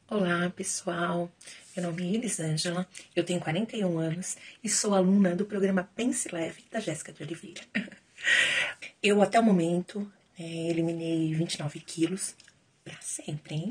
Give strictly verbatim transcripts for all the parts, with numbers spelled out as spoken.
Olá, pessoal. Meu nome é Elisângela, eu tenho quarenta e um anos e sou aluna do programa Pense Leve da Jéssica de Oliveira. Eu, até o momento, é, eliminei vinte e nove quilos pra sempre, hein?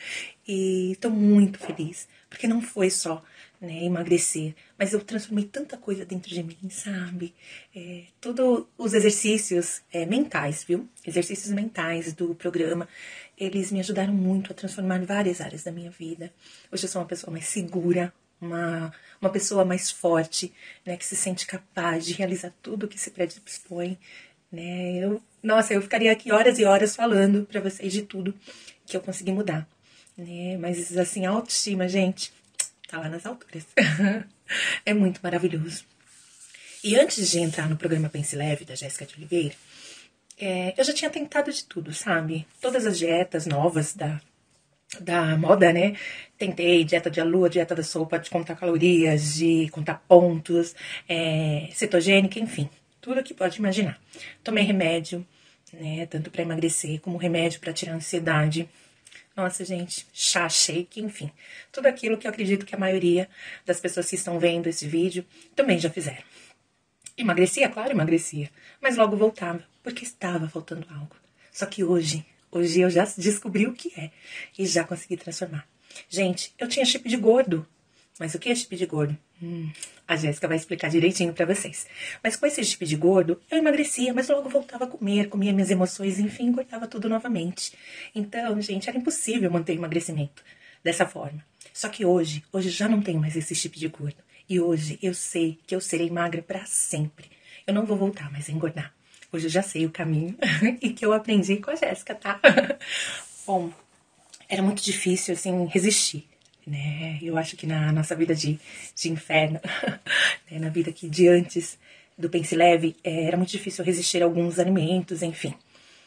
E tô muito feliz, porque não foi só, né, emagrecer, mas eu transformei tanta coisa dentro de mim, sabe? É, todos os exercícios é, mentais, viu? Exercícios mentais do programa, eles me ajudaram muito a transformar várias áreas da minha vida. Hoje eu sou uma pessoa mais segura, uma, uma pessoa mais forte, né, que se sente capaz de realizar tudo o que se predispõe, né? Eu, nossa, eu ficaria aqui horas e horas falando pra vocês de tudo que eu consegui mudar, né? Mas assim, a autoestima, gente, tá lá nas alturas. É muito maravilhoso. E antes de entrar no programa Pense Leve da Jéssica de Oliveira, é, eu já tinha tentado de tudo, sabe? Todas as dietas novas da, da moda, né? Tentei dieta de lua, dieta da sopa, de contar calorias, de contar pontos, é, cetogênica, enfim, tudo que pode imaginar. Tomei remédio, né? Tanto para emagrecer como remédio para tirar a ansiedade. Nossa, gente, chá, shake, enfim, tudo aquilo que eu acredito que a maioria das pessoas que estão vendo esse vídeo também já fizeram. Emagrecia? Claro, emagrecia, mas logo voltava, porque estava faltando algo. Só que hoje, hoje eu já descobri o que é e já consegui transformar. Gente, eu tinha chip de gordo, mas o que é chip de gordo? Hum, a Jéssica vai explicar direitinho pra vocês. Mas com esse chip de gordo, eu emagrecia, mas logo voltava a comer, comia minhas emoções, enfim, engordava tudo novamente. Então, gente, era impossível manter o emagrecimento dessa forma. Só que hoje, hoje já não tenho mais esse chip de gordo. E hoje eu sei que eu serei magra pra sempre. Eu não vou voltar mais a engordar. Hoje eu já sei o caminho e que eu aprendi com a Jéssica, tá? Bom, era muito difícil, assim, resistir, né? Eu acho que na nossa vida de, de inferno, né? Na vida aqui de antes do Pense Leve, é, era muito difícil resistir a alguns alimentos, enfim.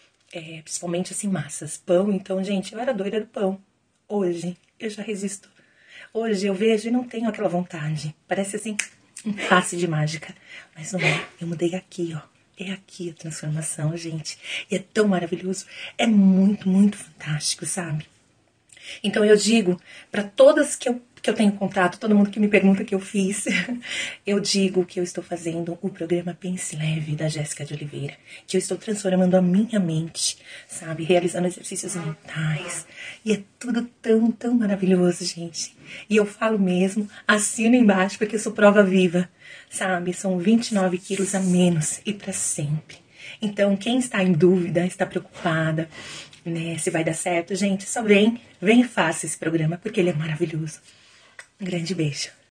É, principalmente, assim, massas. Pão, então, gente, eu era doida do pão. Hoje, eu já resisto. Hoje eu vejo e não tenho aquela vontade. Parece, assim, um passe de mágica. Mas não é. Eu mudei aqui, ó. É aqui a transformação, gente. E é tão maravilhoso. É muito, muito fantástico, sabe? Então eu digo para todas que eu, que eu tenho contato, todo mundo que me pergunta o que eu fiz, eu digo que eu estou fazendo o programa Pense Leve da Jéssica de Oliveira, que eu estou transformando a minha mente, sabe, realizando exercícios mentais, e é tudo tão, tão maravilhoso, gente. E eu falo mesmo, assino embaixo porque eu sou prova viva, sabe, são vinte e nove quilos a menos e para sempre. Então, quem está em dúvida, está preocupada, né, se vai dar certo, gente, só vem, vem e faça esse programa, porque ele é maravilhoso. Um grande beijo.